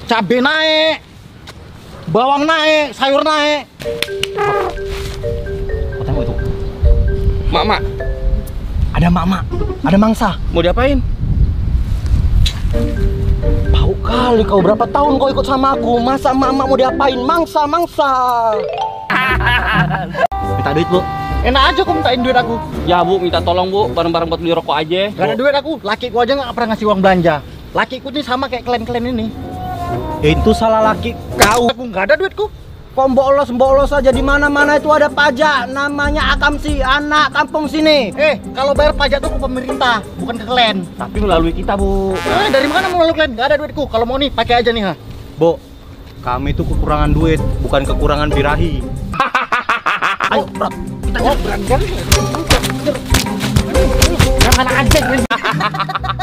Cabai naik, bawang naik, sayur naik. Kau tengok itu. Mak, Ada mak-mak, ada mangsa. mau diapain? Tahu kali kau, berapa tahun kau ikut sama aku. Masa mak-mak mau diapain? Mangsa. Minta duit, Bu. Enak aja kau mintain duit aku. Ya Bu, minta tolong Bu, barang-barang buat beli rokok aja. Gak ada duit aku. Lakiku aja gak pernah ngasih uang belanja. Lakiku nih sama kayak kalian ini. Itu salah laki kau. Aku gak ada duitku. Kok bolos aja, di mana-mana itu ada pajak. Namanya Akamsi, anak kampung sini. Kalau bayar pajak tuh ke pemerintah, bukan ke kalian. Tapi melalui kita Bu. Dari mana mau kalian? Gak ada duitku. Kalau mau nih pakai aja nih, ha. Bo, kami itu kekurangan duit, bukan kekurangan birahi. Ayo, bro. Kita berangkat. Yang mana aja,